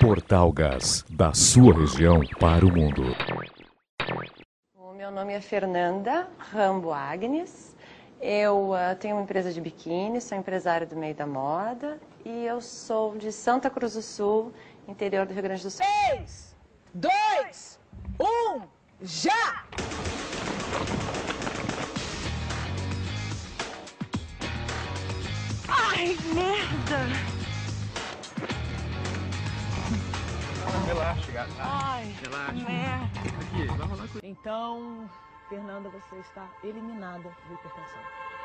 Mortal Gás, da sua região para o mundo. O meu nome é Fernanda Rambo Agnes. Eu tenho uma empresa de biquíni, sou empresária do meio da moda e eu sou de Santa Cruz do Sul, interior do Rio Grande do Sul. 3, 2, 1, já! Ai, merda! Relaxa, gata. Ai, Relaxa. merda! Aqui, vai rolar com... Então, Fernanda, você está eliminada do hipertensão.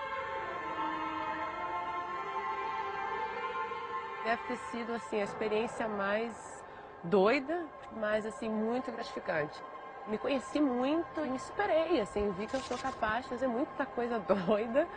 Deve ter sido assim a experiência mais doida, mas assim muito gratificante. Me conheci muito e me superei, assim, vi que eu sou capaz de fazer muita coisa doida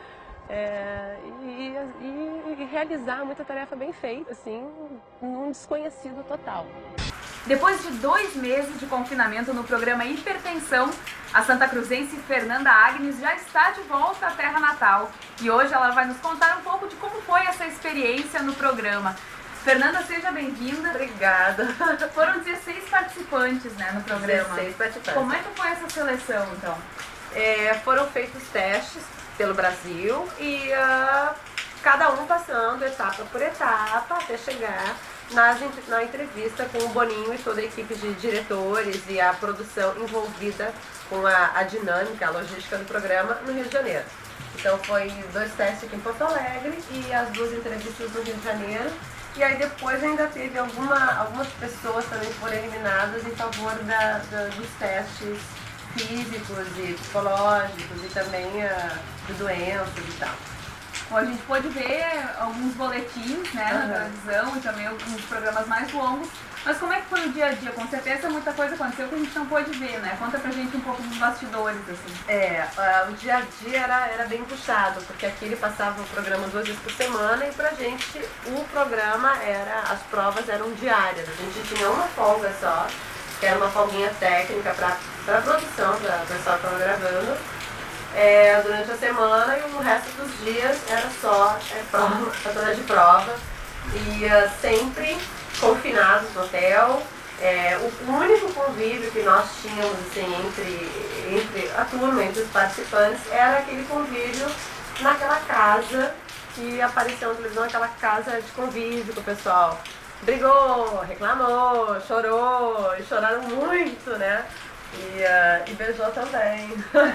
e realizar muita tarefa bem feita, assim, num desconhecido total. Depois de 2 meses de confinamento no programa Hipertensão, a santacruzense Fernanda Agnes já está de volta à terra natal. E hoje ela vai nos contar um pouco de como foi essa experiência no programa. Fernanda, seja bem-vinda. Obrigada. Foram 16 participantes, né, no programa. 16 participantes. Como é que foi essa seleção, então? Foram feitos testes pelo Brasil e cada um passando etapa por etapa até chegar na entrevista com o Boninho e toda a equipe de diretores e a produção envolvida com a dinâmica, a logística do programa no Rio de Janeiro. Então foi 2 testes aqui em Porto Alegre e as 2 entrevistas no Rio de Janeiro. E aí depois ainda teve algumas pessoas também que foram eliminadas em favor dos testes físicos e psicológicos e também de doenças e tal. Bom, a gente pôde ver alguns boletins, né, na televisão e também alguns programas mais longos. Mas como é que foi o dia a dia? Com certeza muita coisa aconteceu que a gente não pôde ver, né? Conta pra gente um pouco dos bastidores, assim. O dia a dia era bem puxado, porque aqui ele passava o programa 2 vezes por semana e pra gente o programa as provas eram diárias. A gente tinha uma folga só, que era uma folguinha técnica pra produção, pra pessoal que estava gravando. Durante a semana e o resto dos dias era só batalha de prova e sempre confinados no hotel. O único convívio que nós tínhamos assim, entre a turma, entre os participantes, era aquele convívio naquela casa que apareceu na televisão, aquela casa de convívio com o pessoal. Brigou, reclamou, chorou, e choraram muito, né? E beijou também.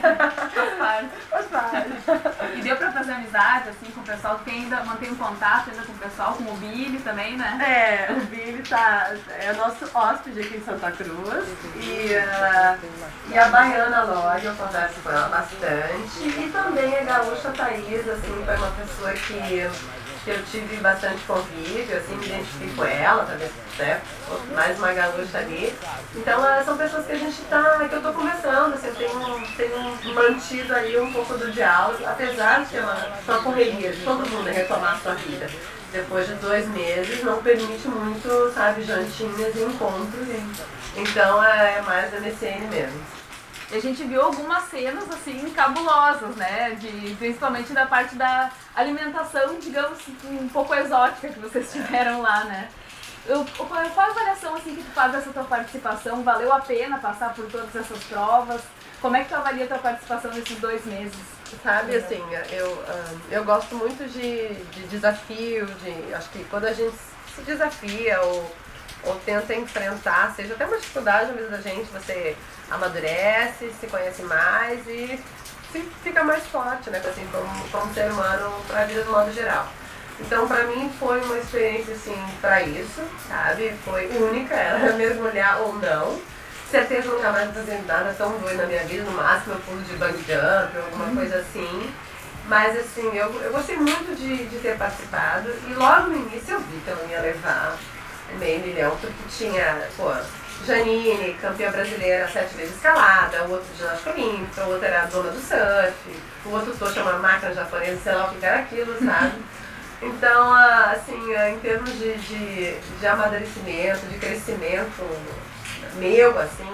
Faz parte. E deu pra fazer amizade, assim, com o pessoal que ainda mantém um contato ainda com o pessoal, com o Billy também, né? O Billy é nosso hóspede aqui em Santa Cruz. E a baiana Lore, eu converso com ela bastante. E também a gaúcha Thaís, assim, foi uma pessoa que eu tive bastante convívio, assim, me identifiquei com ela, talvez mais uma gaúcha ali. Então são pessoas que que eu tô conversando, assim, eu tenho mantido aí um pouco do diálogo, apesar de ser uma correria de todo mundo retomar a sua vida. Depois de 2 meses não permite muito, sabe, jantinhas e encontros, então é mais da MCN mesmo. E a gente viu algumas cenas, assim, cabulosas, né? Principalmente da parte da alimentação, digamos, um pouco exótica que vocês tiveram lá, né? Qual a avaliação, assim, que tu faz dessa tua participação? Valeu a pena passar por todas essas provas? Como é que tu avalia a tua participação nesses 2 meses? Sabe, assim, eu gosto muito de desafio, acho que quando a gente se desafia ou tenta enfrentar, seja até uma dificuldade na vida da gente, você amadurece, se conhece mais e fica mais forte, né, assim, como ser humano para a vida do modo geral. Então, para mim, foi uma experiência, assim, para isso, sabe? Foi única, era mergulhar ou não. Certeza nunca mais vou fazer nada tão doido na minha vida, no máximo eu pulo de bungee jump ou alguma coisa assim. Mas, assim, eu gostei muito de ter participado e logo no início eu vi que eu não ia levar meio milhão, porque tinha, Janine, campeã brasileira 7 vezes escalada, o outro de ginástica olímpica, o outro era a dona do surf, o outro tô chamando máquina japonesa, sei lá o que era aquilo, sabe? Então, assim, em termos de amadurecimento, de crescimento meu, assim,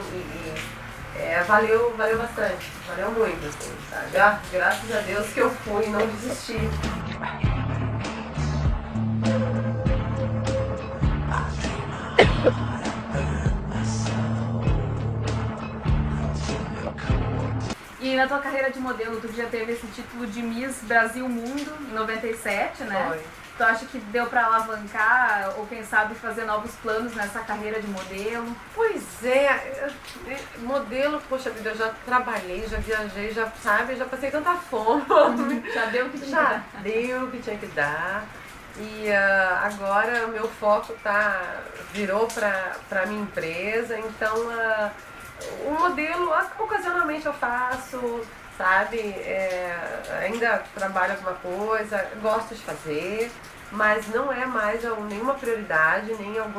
valeu bastante, valeu muito, assim, sabe? Graças a Deus que eu fui e não desisti. na tua carreira de modelo, tu já teve esse título de Miss Brasil Mundo em 97, né? Foi. Tu acha que deu pra alavancar ou quem sabe fazer novos planos nessa carreira de modelo? Pois é, modelo, poxa vida, eu já trabalhei, já viajei, já passei tanta fome. Já deu o que tinha que Já dar. deu o que tinha que dar. E agora o meu foco virou para minha empresa, então o modelo ocasionalmente eu faço, sabe? Ainda trabalho alguma coisa, gosto de fazer, mas não é mais nenhuma prioridade,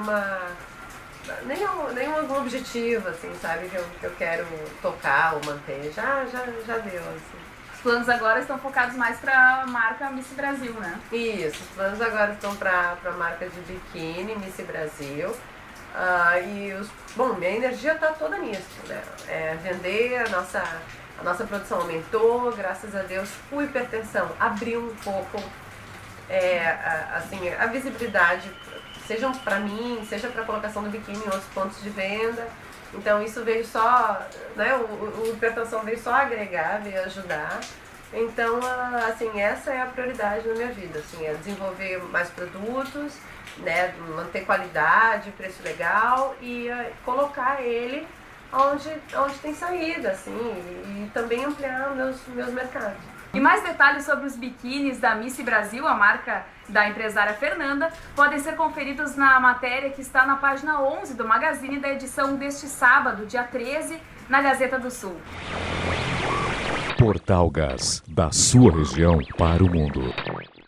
nem algum objetivo, assim, sabe? Que eu quero tocar ou manter. Já deu, assim. Os planos agora estão focados mais pra marca Miss Brasil, né? Isso, os planos agora estão para a marca de biquíni, Miss Brasil. Bom, minha energia está toda nisso, né? Vender, a nossa produção aumentou, graças a Deus. O hipertensão abriu um pouco assim, a visibilidade, seja para mim, seja para a colocação do biquíni em outros pontos de venda. Então isso veio só, né, o hipertensão veio só agregar, veio ajudar. Então, assim, essa é a prioridade na minha vida, assim, é desenvolver mais produtos, né, manter qualidade, preço legal e colocar ele onde tem saída, assim, e também ampliar meus mercados. E mais detalhes sobre os biquínis da Miss Brasil, a marca da empresária Fernanda, podem ser conferidos na matéria que está na página 11 do Magazine da edição deste sábado, dia 13, na Gazeta do Sul. Portal Gás, da sua região para o mundo.